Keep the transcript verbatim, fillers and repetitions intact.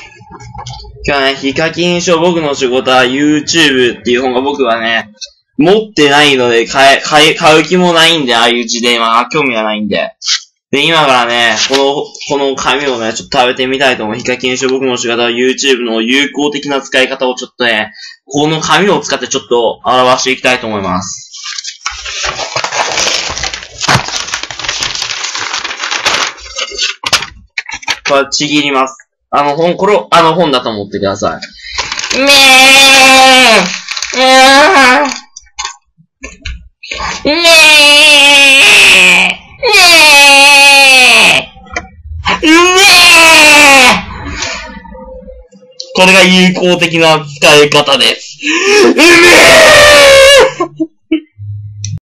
今日はね、ヒカキン賞僕の仕事は YouTube っていう本が僕はね、持ってないので買え、買え、買う気もないんで、ああいう字で、まあ興味はないんで。で、今からね、この、この紙をね、ちょっと食べてみたいと思う。ヒカキン賞僕の仕事は YouTube の有効的な使い方をちょっとね、この紙を使ってちょっと表していきたいと思います。これちぎります。あの本、これをあの本だと思ってください。めーめーめーこれが有効的な使い方です。うめー